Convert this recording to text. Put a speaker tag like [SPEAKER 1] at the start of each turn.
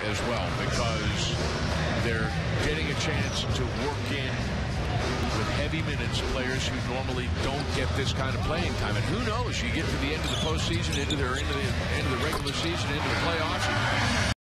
[SPEAKER 1] as well, because they're getting a chance to work in with heavy minutes players who normally don't get this kind of playing time. And who knows, you get to the end of the postseason, into the regular season, into the playoffs.